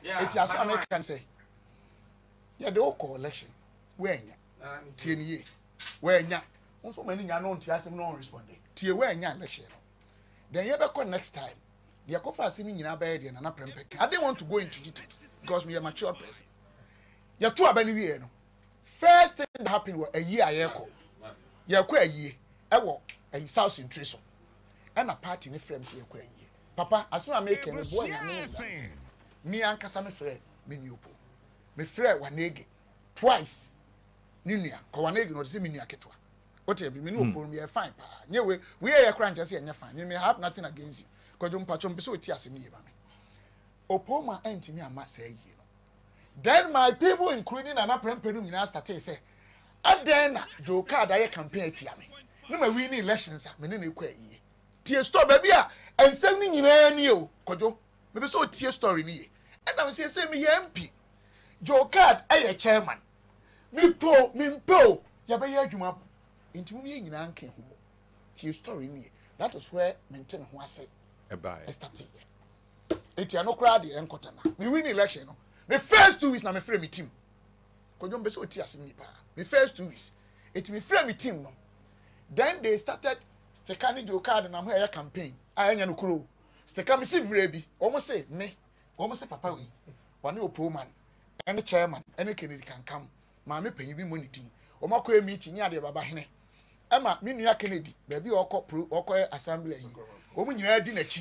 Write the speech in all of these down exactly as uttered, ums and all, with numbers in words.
It's just American say. Yeah, the old collection. Where ya? Ten ye. Where ya? Also, many are known to ask him no responding. Tia where ya election. Then you ever come next time. The Akofa see me in a bed and an apron. I didn't want to go into details because me a mature person. You're two abany year. First thing that happened was a year I echo. You're quite a year. I walk a south in Trisson. And a party in the frames here quite a year. Papa, as soon as I make a boy, me and Cassamy Frey, me Nupo. Me Frey Wanegi twice. Ninia, Kawanegi, or Siminia Ketua. What have you been? We are fine, pa. Anyway, we are a crunch as you're fine. You may have nothing against you. Because you patch on so tears in me. Opo Man ain't me, I must say, you know. Then my people, including an apparent penumina, started say, I then Joe Card, I campaign to me. No, my winning elections, I mean, quay. Tear store, baby, and sending in any you, Kojo. Maybe so tear story me. And I was saying, me M P. Joe Card, I a chairman. Me po, me po, Yabaya Jumap. Into me in Anke. Tear story me. That was where maintain who I say. A buy. I started. It's no crowd, the Encotana. Me win election. The first two weeks, na me frame me team. Kojo mbe so tears me pa. The first two weeks, it me frame me team no. Then they started stekani Joe Card and I'm here campaign. I ain't no crow. Stekami si mrebi. Almost say me. Almost say papa we. One Opo Man. Any chairman. Any Kennedy can come. Mama pay me money tea. Oma kwe meeting ya de baba hene. Emma me nua Kennedy. Baby oko pro oko assembly yi. Omu nyina di na chi.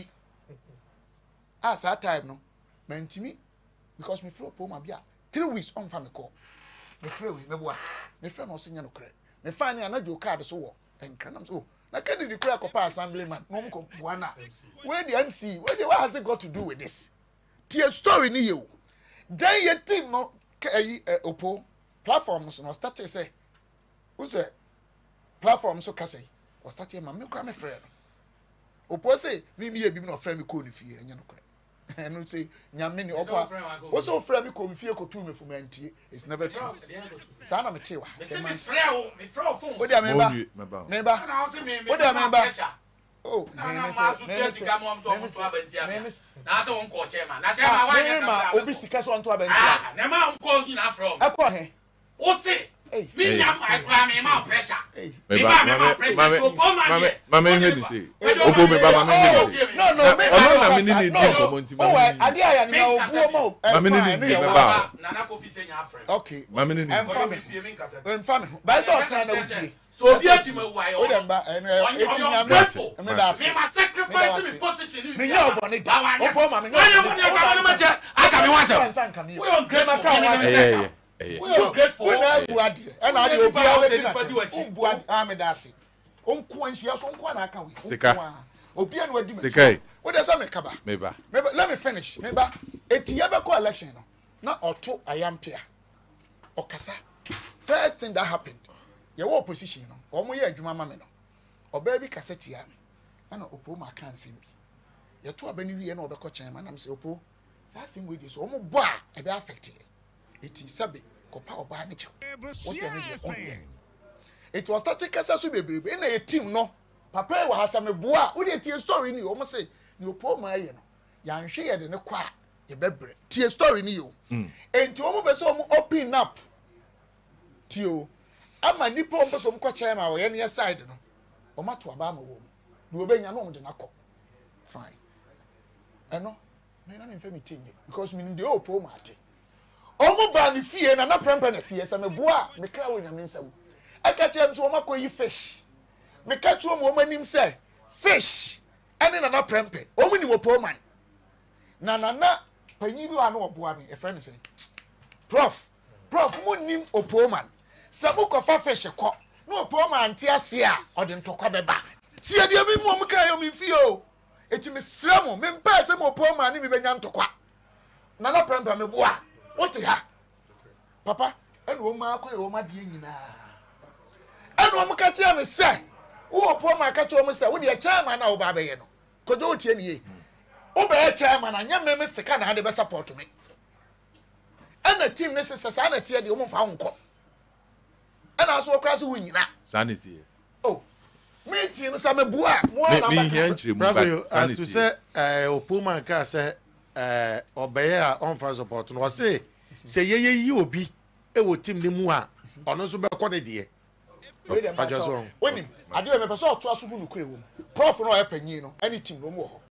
As that time no. Mentimi because me flow Opo Man bia. Three weeks on fa me call. Me free we me boa. Me friend no senya no kre. Me find na Joe Card so wo. Enkranam so. Na Kennedy kura ko pa assemblyman. No mo ko buana. Where the M C? Where the what has it got to do with this? Tia story ni you. Then your team no eh Opo platforms no start to say who say platform so kase or start here man me kura me friend. Opo say me me e bi no friend me ko ni fie enya no kura. And say nyame ni Opo also friend me ko me fie ko tu me fuma ntie. It's never true. Sa na me tewa. Say me friend me friend phone. What do you member? Member. What do you member? Oh, na na ma so tia sika mo so mo so abantia. Na say won ko chairman. Na chairman wa nya ka. Obi sika so onto abantia. Ah, na ma ko so na from. E ko he. O se. Me nya my gra me ma pressure. Me ba me ma pressure. Opo Man. Mama me hear say. Opo me ba mama me say. No no, me na me ni ni komo nti mama. Oh, ade aya na obuo mo. Mama ni ni me ba. Na na ko fi say nya friend. Okay. Mama ni ni. Emfa me. Emfa me. Ba so try na uchi. So obi atima wu ayo. O dem ba eti nya me. Me da se. Me ma sacrifice me position. Me nya oboni da. Opo Man me nya. Why you nya ba na ma aka me wanse. We on great man. We are grateful. We are Boadi. And I will be able to Boadi. I'm a dassy. Uncle and she has uncle and I can with sticker. Obian will do it. What does that make about? Maybe. Let me finish. Maybe a Tiabaco election. Not or two I am Pierre. Or Cassa. First thing that happened. Your opposition. Or my Jumamano. Or baby Cassetian. And Opo Man can't see me. You're two Abeni and Oberco chairman. I'm so Opo. Sassing with this. Omo boy. I be affected. It is sabi kopa oba ni che. What's your name? It was starting kasa so bebre. In a team no. Papa wa hasame boa. Wo dey tie story ni o mo say ni Opo Man ye no. Ya nhwe ye de ne kwa ye bebre. Tie story ni yo. Enti o mo be so mo open up. Tio. Ama nipa o be so mo kwa chairman wo ye ne side no. O ma to aba ma wo mo. Do obenya no mo de nakọ. Fine. Eno. Me na me mfa me tinye because me ndi Opo Man ate. Omo ba ni fie na na prempe na tie se me boa me kra wo nyame nsam aka chem so ma koyi fish me ka chu mo manim se fish ene na na prempe omo ni Opo Man na na na panyi bi wa na oboa me e friend say prof prof mo nim Opo Man se mo ko fa fish ko na Opo Man tie ase a ode ntokwa beba tie de bi mo mo ka yo me fie o eti me sra mo me mpa se mo Opo Man ni me benya ntokwa na na prempe me boa. What ya? Papa, and woman, I call my dear. And one catch him and say, oh, poor my catch almost said, what your chairman now, Babayano? Could you tell ye? Oh, by a chairman, and young Mister Can had the best support to me. And the team necessary society, the woman found call. And I saw cross winning that. Sanity. Oh, meeting some boy, more me here, as to say, Opo Man can say. eh obeye a on fan support no say say ye ye yi obi e wo team ni mu a ono so be ko de de we dem ba cho onim ade me person oto aso hu no kure wo prof no e panyin no any team no mu ho